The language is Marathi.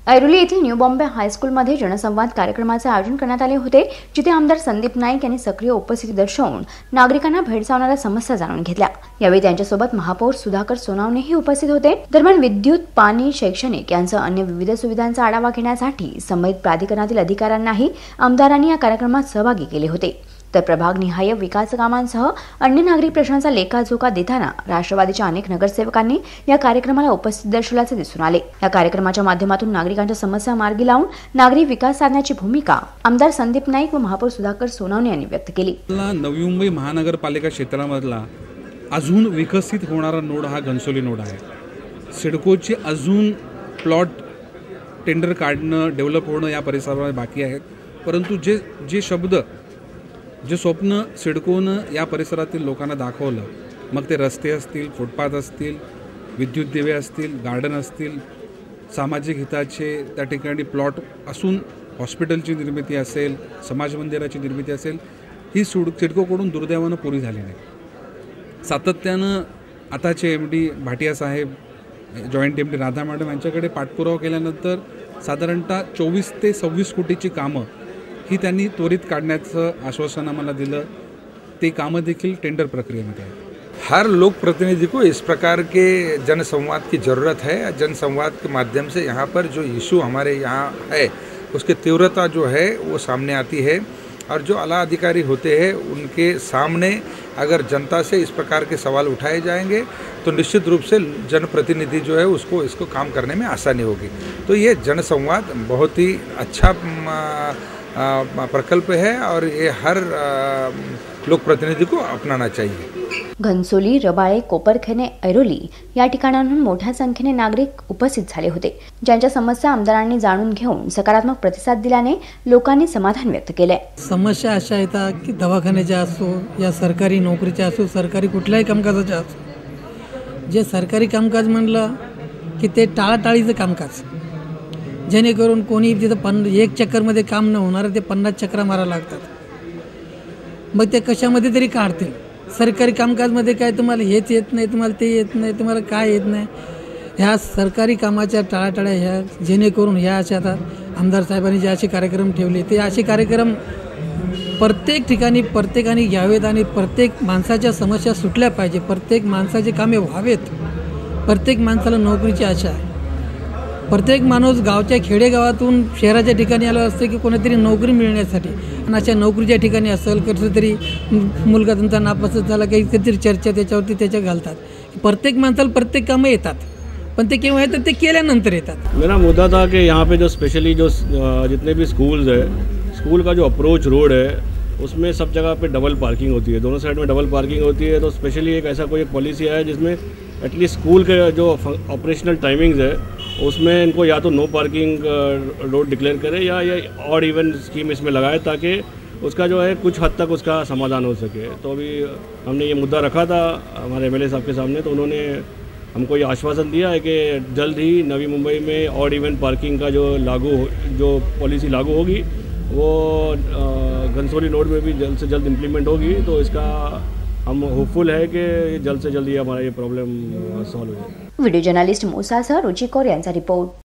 ऐरोली येथील न्यू बॉम्बे हायस्कूलमध्ये जनसंवाद कार्यक्रमाचे आयोजन करण्यात आले होते, जिथे आमदार संदीप नाईक यांनी सक्रिय उपस्थिती दर्शवून नागरिकांना भेडसावणाऱ्या समस्या जाणून घेतल्या। यावेळी त्यांच्यासोबत महापौर सुधाकर सोनवणेही उपस्थित होते। दरम्यान विद्युत, पाणी, शैक्षणिक यांसह अन्य विविध सुविधांचा आढावा घेण्यासाठी संबंधित प्राधिकरणातील अधिकाऱ्यांनाही आमदारांनी या कार्यक्रमात सहभागी केले होते। तर प्रभागनिहाय विकास कामांसह अन्य नागरिक प्रश्नांचा लेखाजोखा देताना राष्ट्रवादीच्या अनेक नगरसेवकांनी या कार्यक्रमाला उपस्थित दर्शवल्याचे दिसून आले। या कार्यक्रमाच्या माध्यमातून नागरिकांच्या समस्या मार्गी लावून नागरी विकास साधण्याची भूमिका आमदार संदीप नाईक व महापौर सुधाकर सोनवणे यांनी व्यक्त केली। नवी मुंबई महानगरपालिका क्षेत्रामधला अजून विकसित होणारा नोड हा घनसोली नोड आहे। सिडकोची अजून प्लॉट टेंडर काढणं, डेव्हलप होणं या परिसरामध्ये बाकी आहेत, परंतु जे शब्द, जे स्वप्न सिडकोनं या परिसरातील लोकांना दाखवलं, मग ते रस्ते असतील, फुटपाथ असतील, विद्युत दिवे असतील, गार्डन असतील, सामाजिक हिताचे त्या ठिकाणी प्लॉट असून हॉस्पिटलची निर्मिती असेल, समाज मंदिराची निर्मिती असेल, ही सिडकोकडून दुर्दैवानं पुरी झाली नाही। सातत्यानं आताचे MD भाटिया साहेब, जॉईंट MD राधा मॅडम यांच्याकडे पाठपुरावा केल्यानंतर साधारणतः 24 ते 26 कोटीची कामं ही त्यांनी त्वरित काढण्याचं आश्वासन आम्हाला दिलं। ते कामं देखील टेंडर प्रक्रियेमध्ये आहेत। हर लोक प्रतिनिधि को इस प्रकार के जनसंवाद की ज़रूरत है। जनसंवाद के माध्यम से यहाँ पर जो इशू हमारे यहाँ है उसकी तीव्रता जो है वो सामने आती है, और जो आला अधिकारी होते हैं उनके सामने अगर जनता से इस प्रकार के सवाल उठाए जाएंगे तो निश्चित रूप से जनप्रतिनिधि जो है इसको काम करने में आसानी होगी। तो ये जनसंवाद बहुत ही अच्छा प्रकल्प है और ये हर लोक प्रतिनिधि को अपनाना चाहिए। घनसोली, रबाळे, कोपरखेने, ऐरोली या ठिकाणांहून मोठ्या संख्येने नागरिक उपस्थित झाले होते, ज्यांच्या समस्या आमदारांनी जाणून घेऊन सकारात्मक प्रतिसाद दिल्याने लोकांनी समाधान व्यक्त केले। समस्या अशा आहेत की दवाखान्याच्या असो या सरकारी नोकरीच्या असो, सरकारी कुठल्याही कामकाजाच्या असो, जे सरकारी कामकाज म्हणलं की ते टाळाटाळीचं कामकाज, जेणेकरून कोणी तिथं एक चक्करमध्ये काम न होणार ते 50 चक्रा मारायला लागतात। मग ते कशामध्ये तरी काढतील। सरकारी कामकाजमध्ये काय तुम्हाला हेच येत नाही, तुम्हाला ते येत नाही, तुम्हाला काय येत नाही, ह्या सरकारी कामाच्या टाळाटाळ्या ह्या, जेणेकरून ह्या अशा आता आमदार साहेबांनी जे असे कार्यक्रम ठेवले ते असे कार्यक्रम प्रत्येक ठिकाणी प्रत्येकाने घ्यावेत आणि प्रत्येक माणसाच्या समस्या सुटल्या पाहिजे, प्रत्येक माणसाचे कामे व्हावेत। प्रत्येक माणसाला नोकरीची आशा आहे। प्रत्येक माणूस गावच्या खेडेगावातून शहराच्या ठिकाणी आला असते की कोणीतरी नोकरी मिळण्यासाठी, आणि अशा नोकरीच्या ठिकाणी असेल कसं तरी मुलगा त्यांचा नापास झाला काही काहीतरी चर्चा त्याच्या घालतात। प्रत्येक माणसाला प्रत्येक कामं येतात, पण ते केव्हा येतात, ते केल्यानंतर येतात। मेरा मुद्दा था कि यहाँ पे जो स्पेशली जो जितने भी स्कूल्स है, स्कूल का जो अप्रोच रोड है उसमें सब जगह पे डबल पार्किंग होती है, दोनों साइड में डबल पार्किंग होती है। तो स्पेशली एक ऐसा कोई पॉलिसी है जिसमें एटलीस्ट स्कूल के जो ऑपरेशनल टाइमिंग्स है उसमें इनको या तो नो पार्किंग रोड डिक्लेयर करे या ऑड इवन स्कीम इसमें लगाए, ताकि उसका जो है कुछ हद तक उसका समाधान हो सके। तो अभी हमने ये मुद्दा रखा था हमारे MLA साहब के सामने, तो उन्होंने हमको ये आश्वासन दिया है कि जल्द ही नवी मुंबई में ऑड इवन पार्किंग का जो पॉलिसी लागू होगी वो घनसोली नोड में भी जल्द से जल्द इम्प्लीमेंट होगी। तो इसका हम होपफुल है कि जल्द से जल्द ये हमारा ये प्रॉब्लम सॉल्व हो जाए। व्हिडिओ जर्नलिस्ट मूसा सह रुचिकोर यांचा रिपोर्ट।